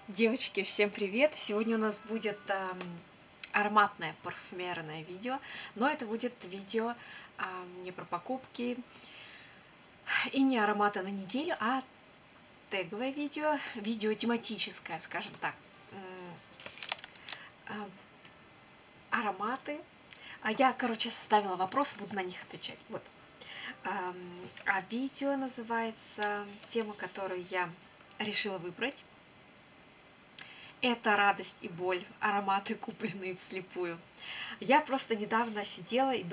Девочки, всем привет! Сегодня у нас будет ароматное парфюмерное видео, но это будет видео не про покупки и не ароматы на неделю, а теговое видео, видео тематическое, скажем так. А, Ароматы. Я, короче, составила вопрос, буду на них отвечать. Вот. Видео называется тема, которую я решила выбрать. Это радость и боль, ароматы, купленные вслепую. Я просто недавно сидела и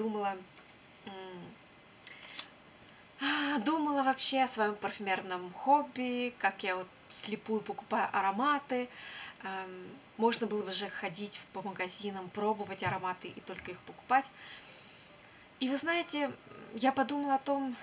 думала вообще о своем парфюмерном хобби, как я вот вслепую покупаю ароматы. Можно было бы же ходить по магазинам, пробовать ароматы и только их покупать. И вы знаете, я подумала о том,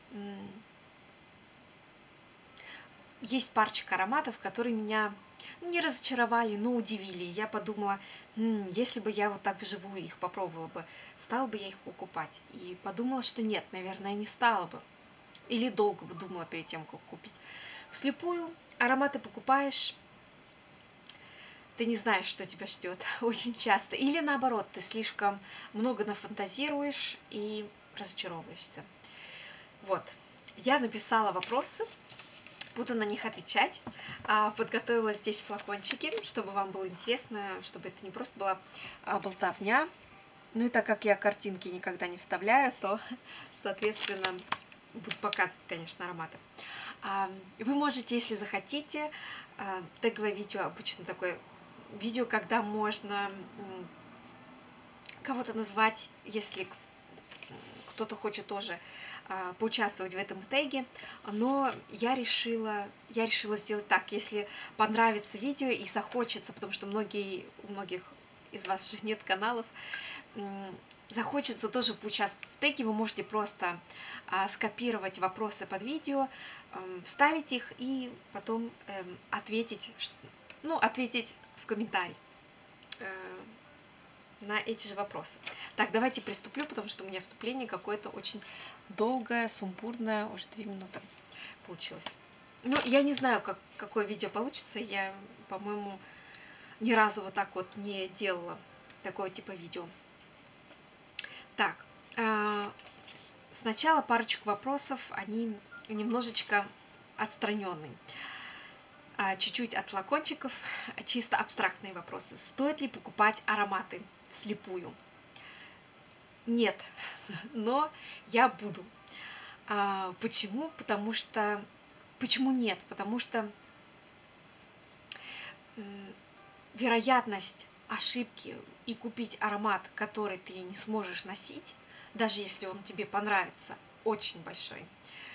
есть парочка ароматов, которые меня не разочаровали, но удивили. Я подумала, если бы я вот так вживую их попробовала бы, стала бы я их покупать? И подумала, что нет, наверное, не стала бы. Или долго бы думала перед тем, как купить. Вслепую ароматы покупаешь, ты не знаешь, что тебя ждет очень часто. Или наоборот, ты слишком много нафантазируешь и разочаровываешься. Вот, я написала вопросы, буду на них отвечать. Подготовила здесь флакончики, чтобы вам было интересно, чтобы это не просто была болтовня. Ну и так как я картинки никогда не вставляю, то, соответственно, буду показывать, конечно, ароматы. Вы можете, если захотите, теговое видео обычно такое видео, когда можно кого-то назвать, если кто-то хочет тоже поучаствовать в этом теге, но я решила сделать так, если понравится видео и захочется, потому что у многих из вас же нет каналов, захочется тоже поучаствовать в теге, вы можете просто скопировать вопросы под видео, вставить их и потом ответить в комментарии на эти же вопросы. Так, давайте приступлю, потому что у меня вступление какое-то очень долгое, сумбурное, уже 2 минуты получилось. Ну, я не знаю, какое видео получится, я, по-моему, ни разу вот так вот не делала такого типа видео. Так, сначала парочку вопросов, они немножечко отстраненные. Чуть-чуть от флакончиков, чисто абстрактные вопросы. Стоит ли покупать ароматы вслепую? Нет, но я буду. Почему? Почему нет? Потому что вероятность ошибки и купить аромат, который ты не сможешь носить, даже если он тебе понравится, очень большой.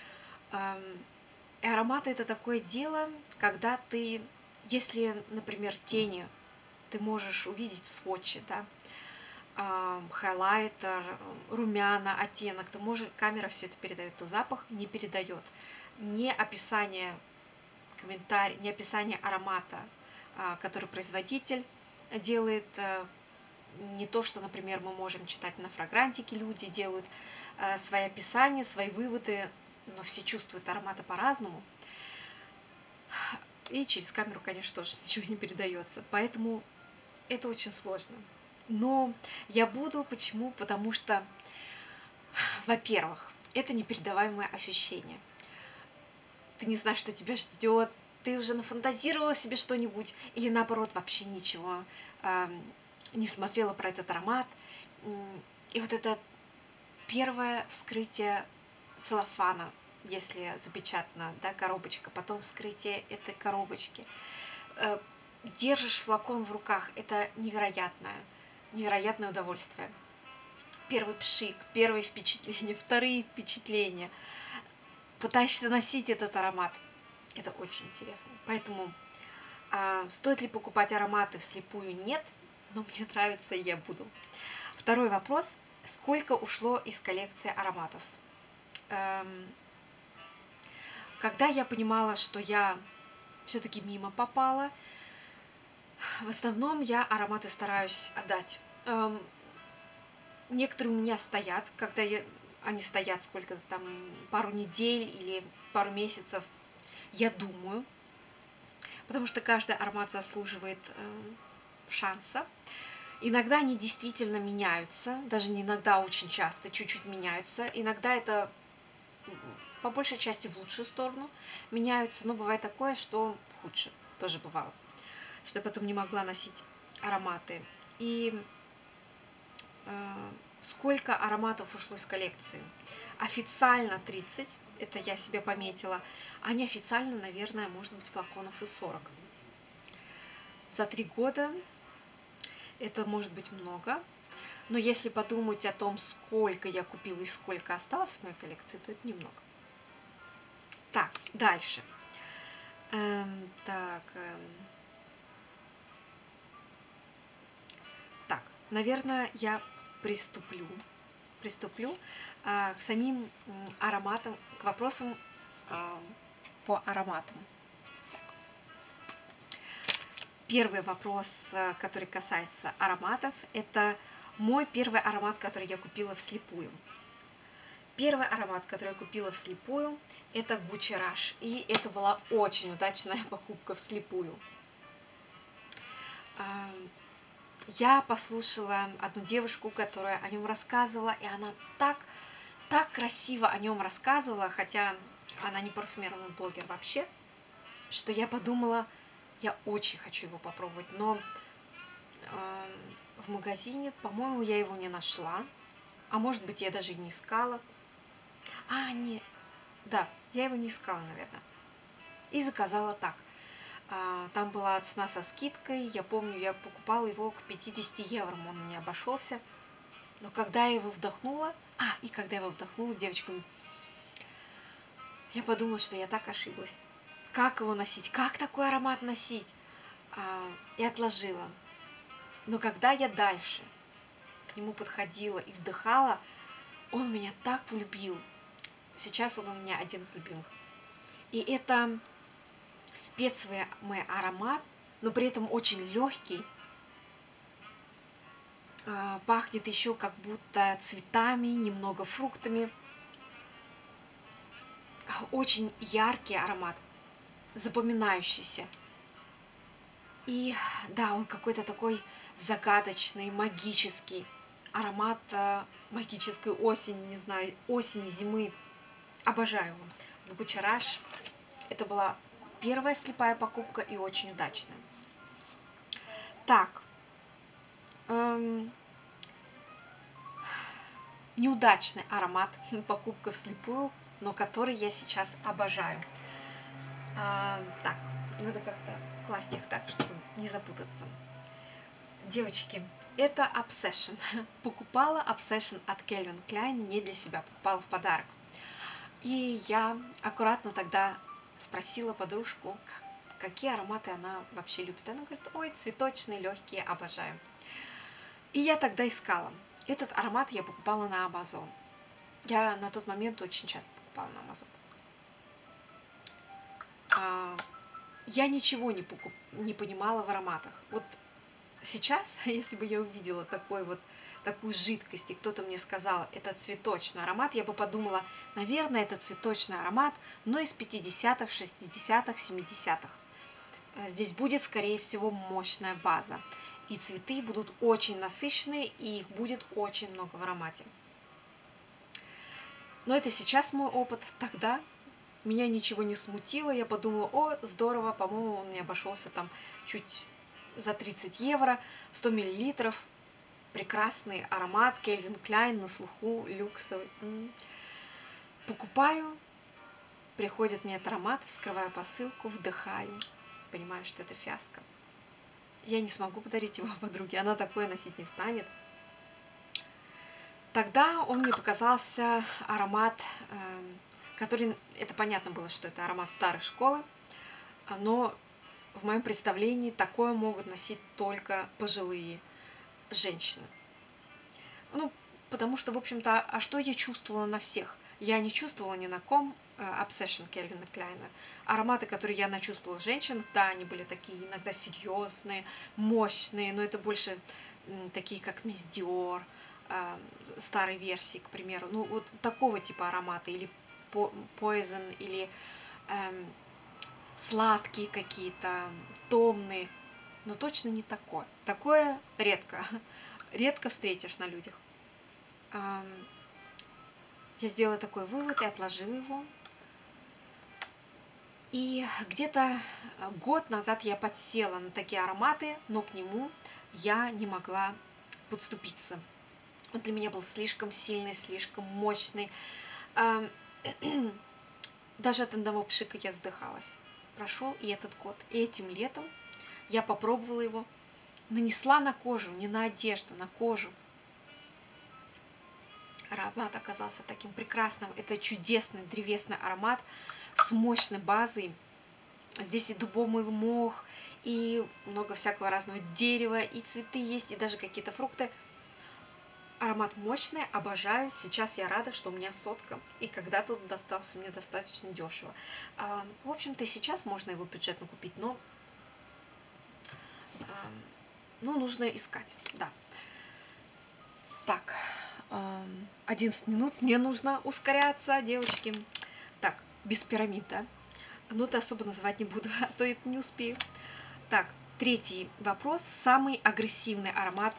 И ароматы — это такое дело, когда ты, если, например, тени, ты можешь увидеть сводчи, да, хайлайтер, румяна, оттенок, камера все это передает, то запах не передает. Не описание не описание аромата, который производитель делает, не то, что, например, мы можем читать на фрагрантике, люди делают свои описания, свои выводы, но все чувствуют ароматы по-разному. И через камеру, конечно, тоже ничего не передается. Поэтому это очень сложно. Но я буду. Почему? Потому что, во-первых, это непередаваемое ощущение. Ты не знаешь, что тебя ждет, ты уже нафантазировала себе что-нибудь, или наоборот, вообще ничего не смотрела про этот аромат. И вот это первое вскрытие целлофана, если запечатана, да, коробочка, потом вскрытие этой коробочки. Держишь флакон в руках, это невероятное удовольствие. Первый пшик, первые впечатления, вторые впечатления. Пытаешься носить этот аромат. Это очень интересно. Поэтому стоит ли покупать ароматы вслепую? Нет, но мне нравится, и я буду. Второй вопрос. Сколько ушло из коллекции ароматов? Когда я понимала, что я все-таки мимо попала, в основном я ароматы стараюсь отдать. Некоторые у меня стоят, они стоят сколько-то там, пару недель или пару месяцев. Я думаю, потому что каждый аромат заслуживает шанса. Иногда они действительно меняются, даже не иногда, а очень часто, чуть-чуть меняются. Иногда это по большей части в лучшую сторону меняются, но бывает такое, что в худшую. Тоже бывало, что я потом не могла носить ароматы. И сколько ароматов ушло из коллекции? Официально 30, это я себе пометила, а неофициально, наверное, может быть флаконов и 40. За 3 года это может быть много, но если подумать о том, сколько я купила и сколько осталось в моей коллекции, то это немного. Так, дальше. Так, наверное, я приступлю к самим ароматам, к вопросам по ароматам. Первый вопрос, который касается ароматов, это мой первый аромат, который я купила вслепую. Первый аромат, который я купила вслепую, это Gucci Rush. И это была очень удачная покупка вслепую. Я послушала одну девушку, которая о нем рассказывала, и она так красиво о нем рассказывала, хотя она не парфюмерный блогер вообще, что я подумала, я очень хочу его попробовать, но в магазине, по-моему, я его не нашла, а может быть, я даже и не искала. Нет, да, я его не искала, наверное, и заказала так. Там была цена со скидкой, я помню, я покупала его к 50 евро, он мне обошелся. Но когда я его вдохнула, девочками, я подумала, что я так ошиблась. Как его носить? Как такой аромат носить? И отложила. Но когда я дальше к нему подходила и вдыхала, он меня так влюбил. Сейчас он у меня один из любимых. И это спецовый аромат, но при этом очень легкий. Пахнет еще как будто цветами, немного фруктами. Очень яркий аромат, запоминающийся. И да, он какой-то такой загадочный, магический. Аромат магической осени, не знаю, осени, зимы. Обожаю его. Gucci Rush. Это была первая слепая покупка и очень удачная. Так. Неудачный аромат, покупка вслепую, но который я сейчас обожаю. Так, надо как-то класть их так, чтобы не запутаться. Девочки, это Obsession. Покупала Obsession от Calvin Klein не для себя, покупала в подарок. И я аккуратно тогда спросила подружку, какие ароматы она вообще любит. Она говорит, ой, цветочные, легкие, обожаю. И я тогда искала. Этот аромат я покупала на Amazon. Я на тот момент очень часто покупала на Amazon. Я ничего не понимала в ароматах. Вот сейчас, если бы я увидела такую жидкость, и кто-то мне сказал, это цветочный аромат, я бы подумала, наверное, это цветочный аромат, но из 50-х, 60-х, 70-х. Здесь будет, скорее всего, мощная база. И цветы будут очень насыщенные, и их будет очень много в аромате. Но это сейчас мой опыт. Тогда меня ничего не смутило. Я подумала, о, здорово, по-моему, он мне обошелся там чуть за 30 евро, 100 миллилитров. Прекрасный аромат, Calvin Klein, на слуху, люксовый. Покупаю, приходит мне этот аромат, вскрываю посылку, вдыхаю, понимаю, что это фиаско. Я не смогу подарить его подруге, она такое носить не станет. Тогда он мне показался аромат, который, это понятно было, что это аромат старой школы, но в моем представлении такое могут носить только пожилые женщины. Ну, потому что, в общем-то, а что я чувствовала на всех? Я не чувствовала ни на ком Obsession Кельвина Кляйна. Ароматы, которые я начувствовала в женщинах, да, они были такие иногда серьезные, мощные, но это больше такие, как Miss Dior, старой версии, к примеру. Ну, вот такого типа аромата, или Poison, или сладкие какие-то, томные, но точно не такое. Такое редко, редко встретишь на людях. Я сделала такой вывод и отложила его. И где-то год назад я подсела на такие ароматы, но к нему я не могла подступиться. Он для меня был слишком сильный, слишком мощный. Даже от одного пшика я задыхалась. Прошел и этот год. И этим летом я попробовала его, нанесла на кожу, не на одежду, на кожу. Аромат оказался таким прекрасным. Это чудесный древесный аромат с мощной базой. Здесь и дубовый мох, и много всякого разного дерева, и цветы есть, и даже какие-то фрукты. Аромат мощный, обожаю. Сейчас я рада, что у меня сотка, и когда-то он достался мне достаточно дешево. В общем-то, сейчас можно его бюджетно купить, но нужно искать, да. Так, 11 минут, мне нужно ускоряться, девочки. Так, без пирамид, да? Ноты особо называть не буду, а то это не успею. Так, третий вопрос. Самый агрессивный аромат,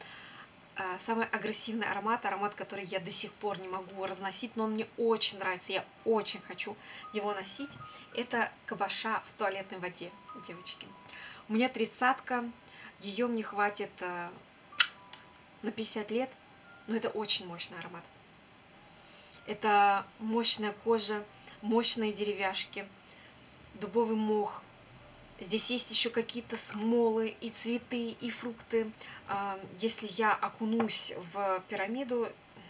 аромат, который я до сих пор не могу разносить, но он мне очень нравится, я очень хочу его носить. Это кабаша в туалетной воде, девочки. У меня 30-ка, ее мне хватит на 50 лет, но это очень мощный аромат. Это мощная кожа, мощные деревяшки, дубовый мох. Здесь есть еще какие-то смолы и цветы, и фрукты. Если я окунусь в пирамиду...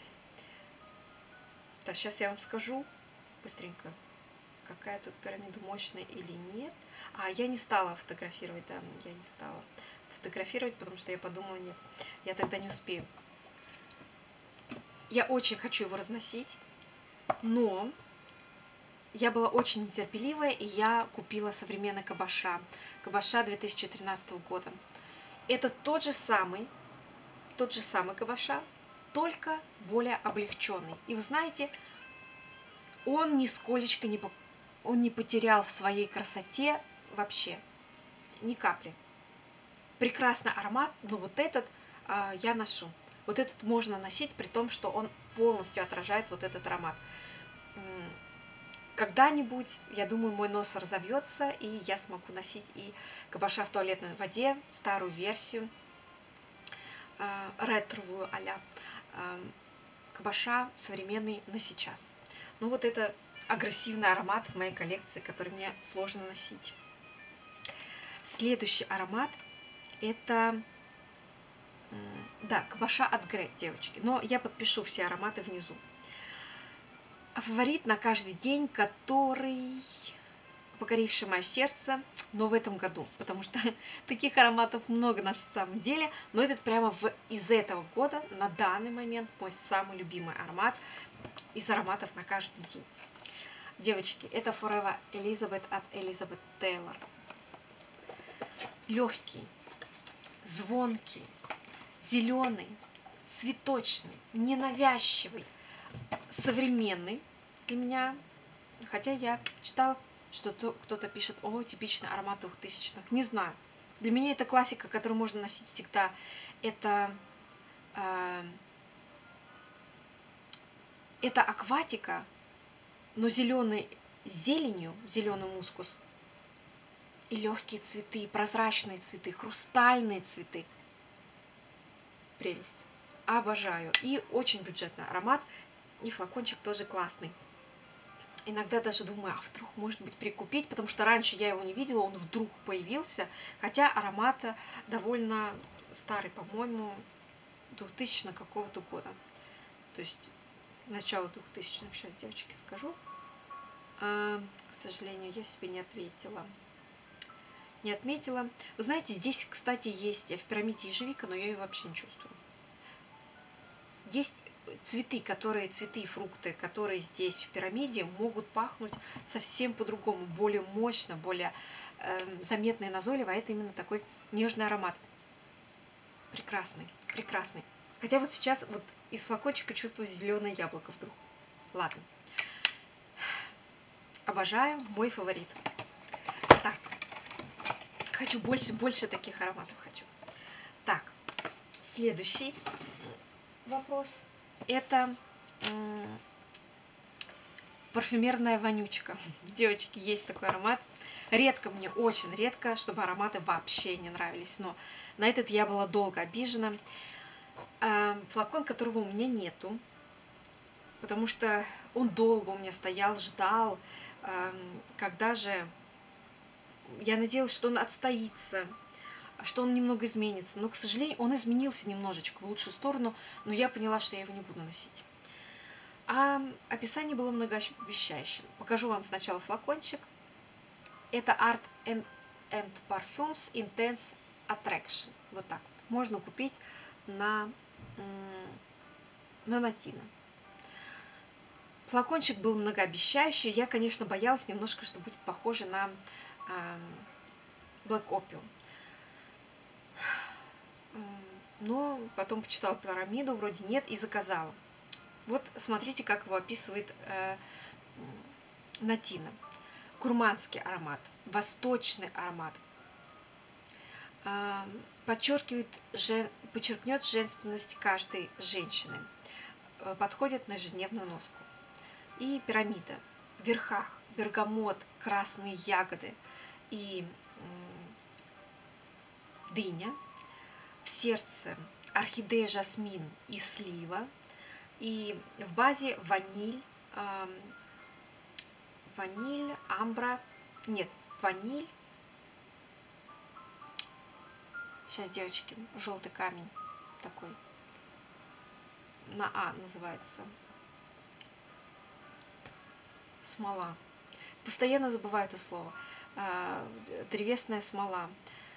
Так, сейчас я вам скажу быстренько, какая тут пирамида, мощная или нет. Я не стала фотографировать, да, я не стала фотографировать, потому что я подумала, нет, я тогда не успею. Я очень хочу его разносить, но... Я была очень нетерпеливая, и я купила современный кабаша. Кабаша 2013 года. Это тот же самый кабаша, только более облегченный. И вы знаете, он нисколечко не потерял в своей красоте вообще ни капли. Прекрасный аромат, но вот этот я ношу. Вот этот можно носить, при том, что он полностью отражает вот этот аромат. Когда-нибудь, я думаю, мой нос разовьется, и я смогу носить и кабаша в туалетной воде, старую версию, ретровую а-ля, кабаша современный на сейчас. Ну вот это агрессивный аромат в моей коллекции, который мне сложно носить. Следующий аромат это, да, кабаша от Грей, девочки. Но я подпишу все ароматы внизу. Фаворит на каждый день, который покоривший мое сердце, но в этом году, потому что таких ароматов много на самом деле, но этот прямо из этого года, на данный момент, мой самый любимый аромат из ароматов на каждый день. Девочки, это Forever Elizabeth от Elizabeth Taylor. Легкий, звонкий, зеленый, цветочный, ненавязчивый, современный для меня, хотя я читала, что кто-то пишет, о, типичный аромат 2000-х, не знаю. Для меня это классика, которую можно носить всегда. Это акватика, но зеленый зеленью, зеленый мускус, и легкие цветы, прозрачные цветы, хрустальные цветы. Прелесть. Обожаю. И очень бюджетный аромат. И флакончик тоже классный. Иногда даже думаю, вдруг, может быть, прикупить, потому что раньше я его не видела, он вдруг появился. Хотя аромат довольно старый, по-моему, 2000 какого-то года. То есть начало 2000-х, сейчас, девочки, скажу. К сожалению, я себе не ответила. Не отметила. Вы знаете, здесь, кстати, есть в пирамиде ежевика, но я ее вообще не чувствую. Есть цветы и фрукты, которые здесь в пирамиде, могут пахнуть совсем по-другому, более мощно, более заметно и назойливо, а это именно такой нежный аромат. Прекрасный, прекрасный. Хотя вот сейчас вот из флакончика чувствую зеленое яблоко вдруг. Ладно. Обожаю, мой фаворит. Так, хочу больше таких ароматов хочу. Так, следующий вопрос. Это парфюмерная вонючка. Девочки, есть такой аромат. Редко мне, очень редко, чтобы ароматы вообще не нравились. Но на этот я была долго обижена. Флакон, которого у меня нету, потому что он долго у меня стоял, ждал, когда же я надеялась, что он отстоится, что он немного изменится. Но, к сожалению, он изменился немножечко в лучшую сторону, но я поняла, что я его не буду носить. А описание было многообещающим. Покажу вам сначала флакончик. Это Art and Parfums Intense Attraction. Вот так вот. Можно купить на Натино. Флакончик был многообещающий. Я, конечно, боялась немножко, что будет похоже на Black Opium. Но потом почитала пирамиду, вроде нет, и заказала. Вот смотрите, как его описывает Натино. Гурманский аромат, восточный аромат. Подчеркнет женственность каждой женщины. Подходит на ежедневную носку. И пирамида. В верхах бергамот, красные ягоды и дыня. В сердце орхидея, жасмин и слива. И в базе ваниль, амбра, нет, ваниль. Сейчас, девочки, желтый камень такой, на А называется. Смола. Постоянно забываю это слово. Древесная смола.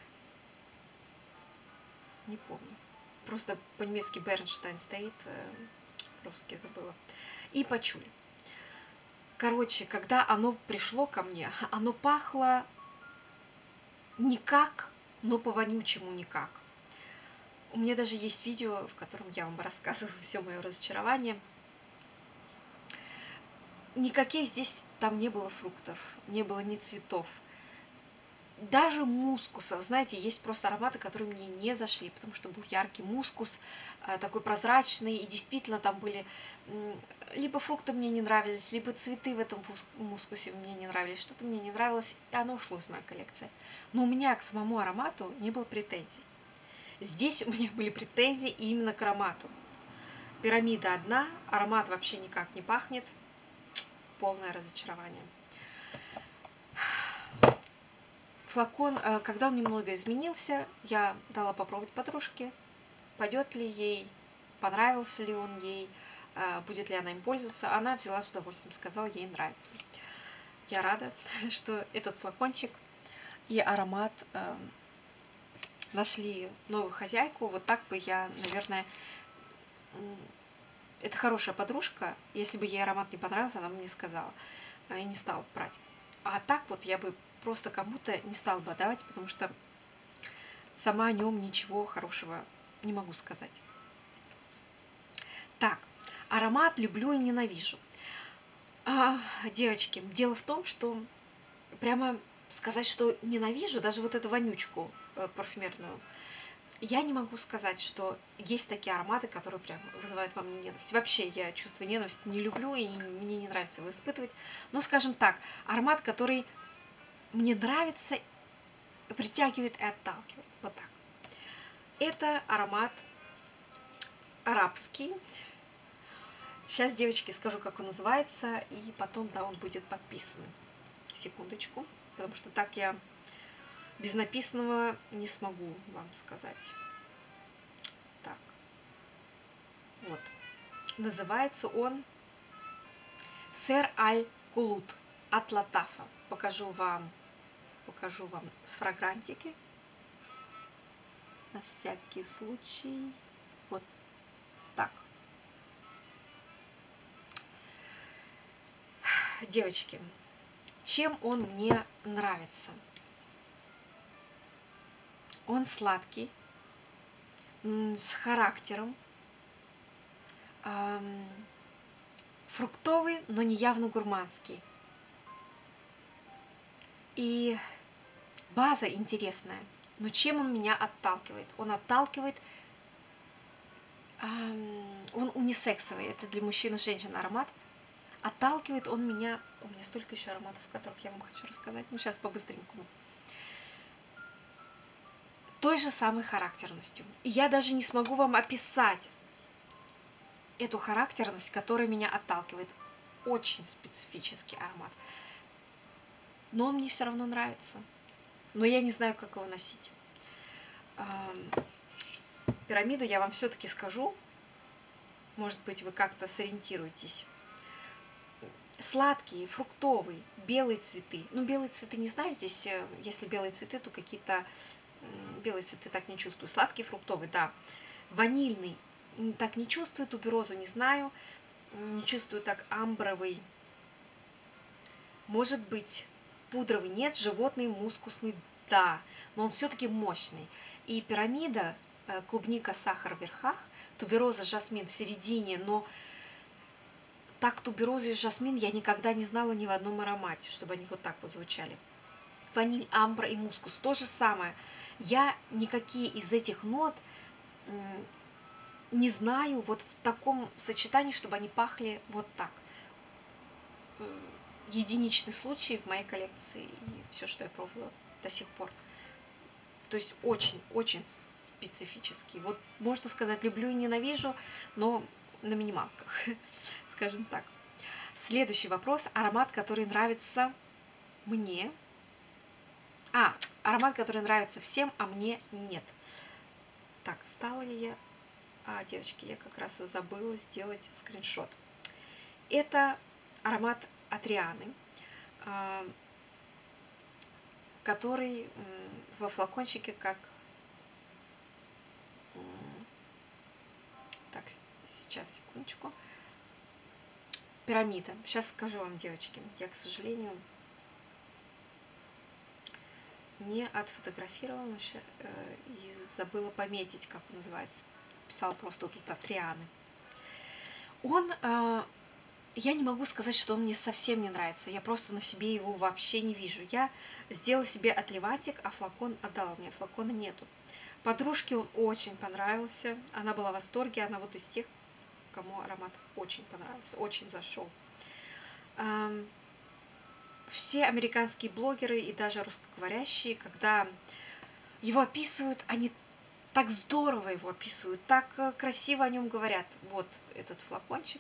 Не помню. Просто по-немецки Бернштайн стоит, русски это было. И пачули. Короче, когда оно пришло ко мне, оно пахло никак, но по-вонючему никак. У меня даже есть видео, в котором я вам рассказываю все мое разочарование. Никаких здесь там не было фруктов, не было ни цветов. Даже мускусов, знаете, есть просто ароматы, которые мне не зашли, потому что был яркий мускус, такой прозрачный, и действительно там были либо фрукты мне не нравились, либо цветы в этом мускусе мне не нравились, что-то мне не нравилось, и оно ушло из моей коллекции. Но у меня к самому аромату не было претензий. Здесь у меня были претензии именно к аромату. Пирамида одна, аромат вообще никак не пахнет, полное разочарование. Флакон, когда он немного изменился, я дала попробовать подружке, пойдет ли ей, понравился ли он ей, будет ли она им пользоваться. Она взяла с удовольствием, сказала, ей нравится. Я рада, что этот флакончик и аромат нашли новую хозяйку. Вот так бы я, наверное, это хорошая подружка, если бы ей аромат не понравился, она бы мне сказала, и не стала брать. А так вот я бы просто кому-то не стала бы отдавать, потому что сама о нем ничего хорошего не могу сказать. Так, аромат люблю и ненавижу. Девочки, дело в том, что прямо сказать, что ненавижу, даже вот эту вонючку парфюмерную, я не могу сказать, что есть такие ароматы, которые прям вызывают во мне ненависть. Вообще я чувство ненависти не люблю, и мне не нравится его испытывать. Но, скажем так, аромат, который мне нравится, притягивает и отталкивает. Вот так. Это аромат арабский. Сейчас, девочки, скажу, как он называется, и потом, да, он будет подписан. Секундочку, потому что так я без написанного не смогу вам сказать. Так. Вот. Называется он Сер Аль-Кулут от Латафа. Покажу вам с фрагрантики. На всякий случай. Вот так. Девочки, чем он мне нравится? Он сладкий, с характером, фруктовый, но не явно гурманский. И база интересная, но чем он меня отталкивает? Он отталкивает, он унисексовый, это для мужчин и женщин аромат. Отталкивает он меня, у меня столько еще ароматов, о которых я вам хочу рассказать, ну сейчас по-быстренькому. Той же самой характерностью. И я даже не смогу вам описать эту характерность, которая меня отталкивает. Очень специфический аромат. Но он мне все равно нравится. Но я не знаю, как его носить. Пирамиду я вам все-таки скажу. Может быть, вы как-то сориентируетесь. Сладкие, фруктовые, белые цветы. Ну, белые цветы не знаю, здесь, если белые цветы, то какие-то белые цветы так не чувствую. Сладкий, фруктовый, да. Ванильный так не чувствую, туберозу не знаю. Не чувствую так амбровый. Может быть, пудровый нет, животный, мускусный, да. Но он все-таки мощный. И пирамида, клубника, сахар в верхах, тубероза, жасмин в середине, но так туберозу и жасмин я никогда не знала ни в одном аромате, чтобы они вот так вот звучали. Ваниль, амбра и мускус то же самое. Я никакие из этих нот не знаю вот в таком сочетании, чтобы они пахли вот так. Единичный случай в моей коллекции и все, что я пробовала до сих пор. То есть очень-очень специфический. Вот можно сказать, люблю и ненавижу, но на минималках, скажем так. Следующий вопрос. Аромат, который нравится мне. Аромат, который нравится всем, а мне нет. Так, стала ли я... девочки, я как раз и забыла сделать скриншот. Это аромат от Рианы, который во флакончике как... Так, сейчас, секундочку. Пирамида. Сейчас скажу вам, девочки. Я, к сожалению, не отфотографировала и забыла пометить, как он называется. Писала просто тут от Рианы. Он... Я не могу сказать, что он мне совсем не нравится. Я просто на себе его вообще не вижу. Я сделала себе отливантик, а флакон отдала. У меня флакона нету. Подружке он очень понравился. Она была в восторге. Она вот из тех, кому аромат очень понравился, очень зашел. Все американские блогеры и даже русскоговорящие, когда его описывают, они так здорово его описывают, так красиво о нем говорят. Вот этот флакончик.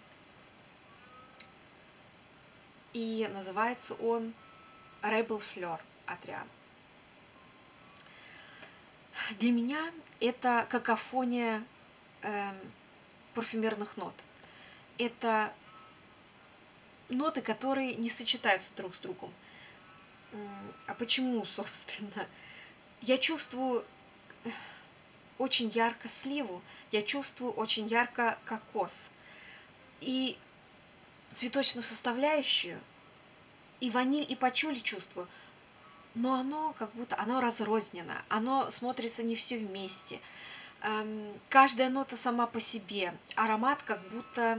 И называется он Rebel Fleur от Рианы. Для меня это какофония парфюмерных нот. Это ноты, которые не сочетаются друг с другом. А почему, собственно? Я чувствую очень ярко сливу, я чувствую очень ярко кокос. И цветочную составляющую, и ваниль, и пачули чувствую, но оно как будто, оно разрознено, оно смотрится не все вместе. Каждая нота сама по себе. Аромат как будто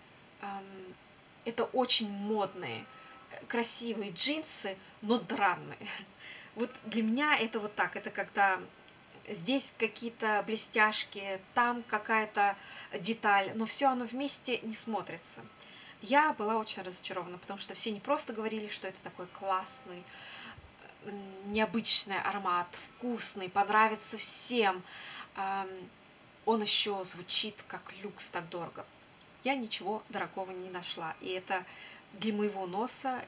это очень модные, красивые джинсы, но дранные. Вот для меня это вот так, это когда здесь какие-то блестяшки, там какая-то деталь, но все оно вместе не смотрится. Я была очень разочарована, потому что все не просто говорили, что это такой классный, необычный аромат, вкусный, понравится всем. Он еще звучит как люкс, так дорого. Я ничего дорогого не нашла. И это для моего носа,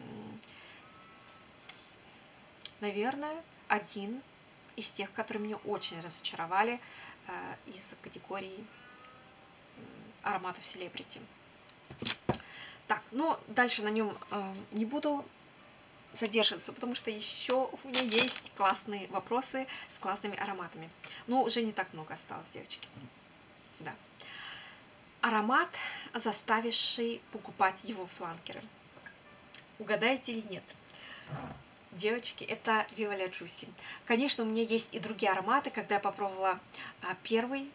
наверное, один из тех, которые меня очень разочаровали из категории ароматов селебрити. Так, но дальше на нем не буду задерживаться, потому что еще у меня есть классные вопросы с классными ароматами. Но уже не так много осталось, девочки. Да. Аромат, заставивший покупать его фланкеры. Угадаете или нет? Девочки, это Viva La Juicy. Конечно, у меня есть и другие ароматы. Когда я попробовала первый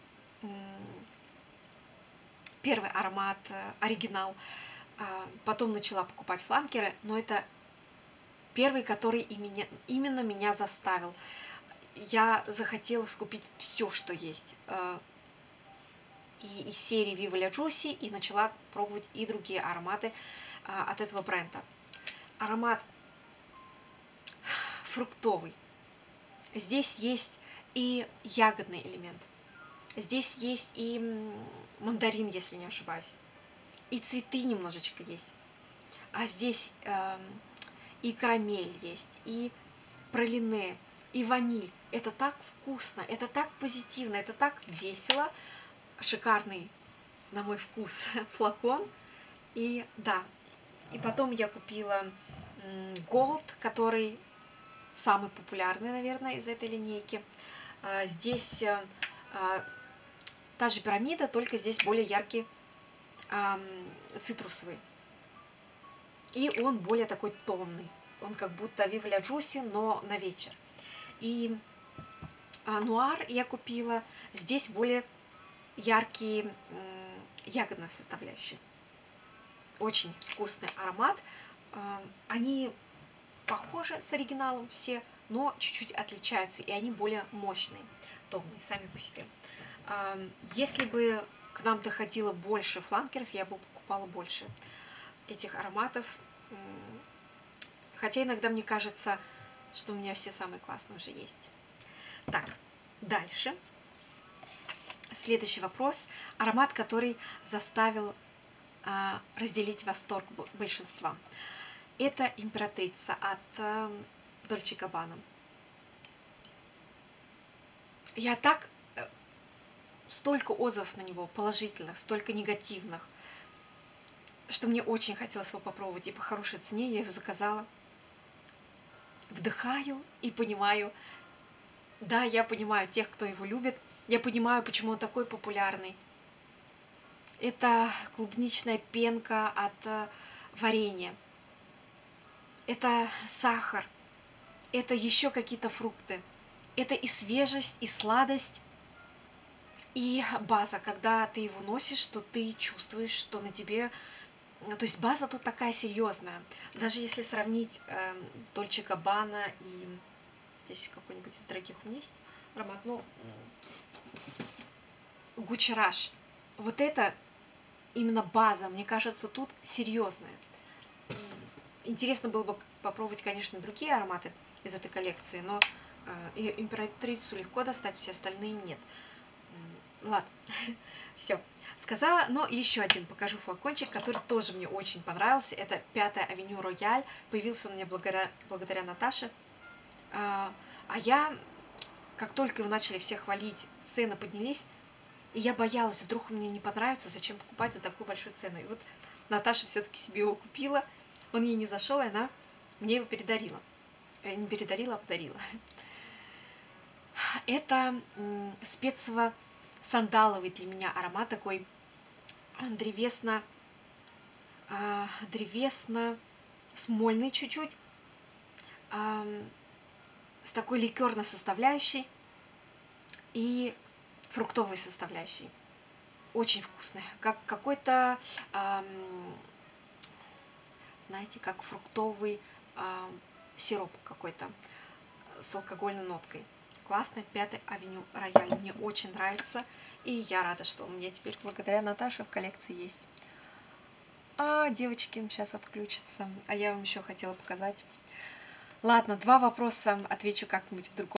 аромат, оригинал, потом начала покупать фланкеры, но это Первый, который именно меня заставил. Я захотела скупить все, что есть. И из серии Viva La Juicy, и начала пробовать и другие ароматы от этого бренда. Аромат фруктовый. Здесь есть и ягодный элемент. Здесь есть и мандарин, если не ошибаюсь. И цветы немножечко есть. А здесь и карамель есть, и пралине, и ваниль. Это так вкусно, это так позитивно, это так весело. Шикарный, на мой вкус, флакон. И да, и потом я купила Gold, который самый популярный, наверное, из этой линейки. Здесь та же пирамида, только здесь более яркий цитрусовый. И он более такой томный. Он как будто Viva La Juicy, но на вечер. И Нуар я купила. Здесь более яркие ягодные составляющие. Очень вкусный аромат. Они похожи с оригиналом все, но чуть-чуть отличаются. И они более мощные, томные сами по себе. Если бы к нам доходило больше фланкеров, я бы покупала больше этих ароматов. Хотя иногда мне кажется, что у меня все самые классные уже есть. Так, дальше. Следующий вопрос. Аромат, который заставил разделить восторг большинства. Это императрица от Dolce & Gabbana. Я так... Столько отзывов на него положительных, столько негативных, что мне очень хотелось его попробовать. И по хорошей цене я его заказала. Вдыхаю и понимаю, да, я понимаю тех, кто его любит. Я понимаю, почему он такой популярный. Это клубничная пенка от варенья. Это сахар. Это еще какие-то фрукты. Это и свежесть, и сладость, и база. Когда ты его носишь, то ты чувствуешь, что на тебе... То есть база тут такая серьезная. Даже если сравнить Dolce & Gabbana и... Здесь какой-нибудь из дорогих у меня есть аромат. Ну, Gucci Rush. Вот это именно база, мне кажется, тут серьезная. Интересно было бы попробовать, конечно, другие ароматы из этой коллекции, но императрицу легко достать, все остальные нет. Ладно, все, сказала. Но еще один покажу флакончик, который тоже мне очень понравился. Это 5-я Авеню Рояль. Появился он у меня благодаря Наташе. А я, как только его начали все хвалить, цены поднялись, и я боялась, вдруг мне не понравится, зачем покупать за такую большую цену. И вот Наташа все-таки себе его купила, он ей не зашел, и она мне его передарила. Не передарила, а подарила. Это специево-сандаловый для меня аромат, такой древесно-смольный чуть-чуть, с такой ликерной составляющей и фруктовой составляющей. Очень вкусный. Как какой-то, знаете, как фруктовый сироп какой-то с алкогольной ноткой. Классный 5-й Авеню Рояль. Мне очень нравится. И я рада, что у меня теперь благодаря Наташе в коллекции есть. А девочки сейчас отключатся. А я вам еще хотела показать. Ладно, 2 вопроса отвечу как-нибудь в другом.